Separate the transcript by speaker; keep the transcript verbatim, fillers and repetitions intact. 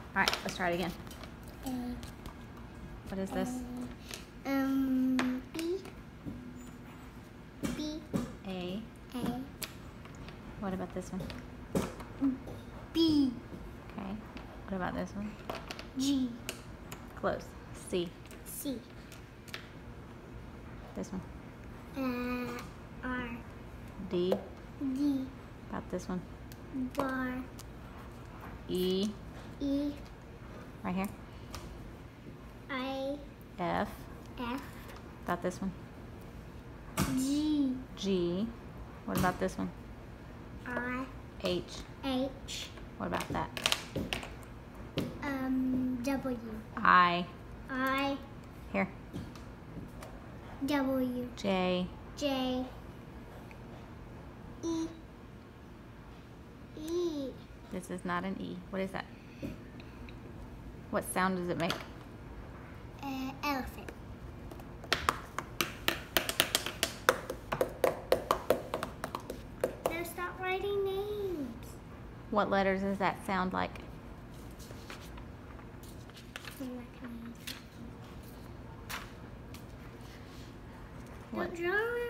Speaker 1: Alright, let's try it again.
Speaker 2: A.
Speaker 1: What is this?
Speaker 2: A. Um, B. B.
Speaker 1: A.
Speaker 2: A.
Speaker 1: What about this one?
Speaker 2: B.
Speaker 1: Okay. What about this one?
Speaker 2: G.
Speaker 1: Close. C.
Speaker 2: C.
Speaker 1: This one.
Speaker 2: Uh, R.
Speaker 1: D.
Speaker 2: D.
Speaker 1: About this one.
Speaker 2: Bar.
Speaker 1: E.
Speaker 2: E.
Speaker 1: Right here.
Speaker 2: I.
Speaker 1: F.
Speaker 2: F.
Speaker 1: About this one.
Speaker 2: G.
Speaker 1: G. What about this one?
Speaker 2: I.
Speaker 1: H.
Speaker 2: H.
Speaker 1: What about that?
Speaker 2: Um, W.
Speaker 1: I.
Speaker 2: I.
Speaker 1: Here.
Speaker 2: W.
Speaker 1: J.
Speaker 2: J. E. E.
Speaker 1: This is not an E. What is that? What sound does it make?
Speaker 2: Uh, elephant. No, stop writing names.
Speaker 1: What letters does that sound like?
Speaker 2: I'm not gonna use it.
Speaker 1: What?
Speaker 2: Don't draw